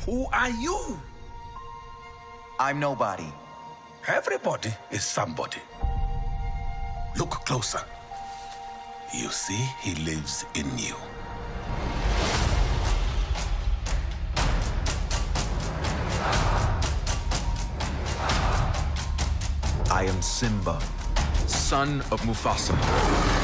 Who are you? I'm nobody. Everybody is somebody. Look closer. You see, he lives in you. I am Simba, son of Mufasa.